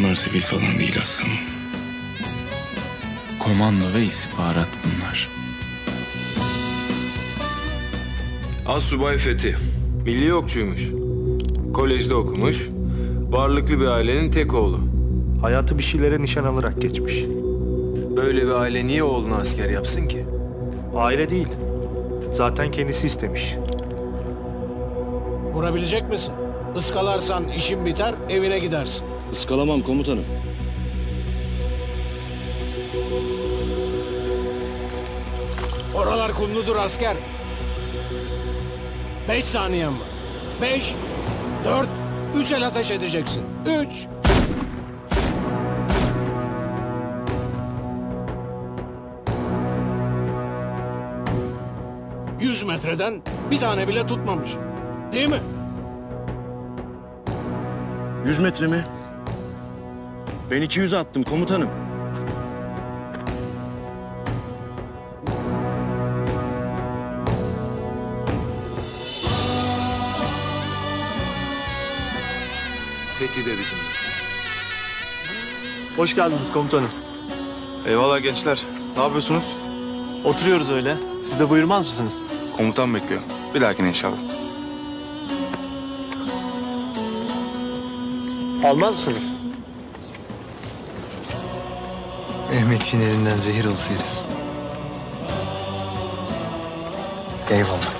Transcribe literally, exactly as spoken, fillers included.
Bunlar sivil falan değil aslanım. Komando ve istihbarat bunlar. Assubay Fethi. Milli okçuymuş. Kolejde okumuş. Varlıklı bir ailenin tek oğlu. Hayatı bir şeylere nişan alarak geçmiş. Böyle bir aile niye oğlunu asker yapsın ki? Aile değil. Zaten kendisi istemiş. Vurabilecek misin? Iskalarsan işin biter, evine gidersin. Iskalamam komutanım. Oralar kumludur asker. Beş saniyen var. Beş, dört, üç el ateş edeceksin. Üç. Yüz metreden bir tane bile tutmamış. Değil mi? Yüz metre mi? Ben iki yüz attım komutanım. Fethi de bizim. Hoş geldiniz komutanım. Eyvallah gençler. Ne yapıyorsunuz? Oturuyoruz öyle. Siz de buyurmaz mısınız? Komutan bekliyor. Bir dahakine inşallah. Almaz mısınız? Mehmetçiğin elinden zehir olsa yeriz. Eyvallah.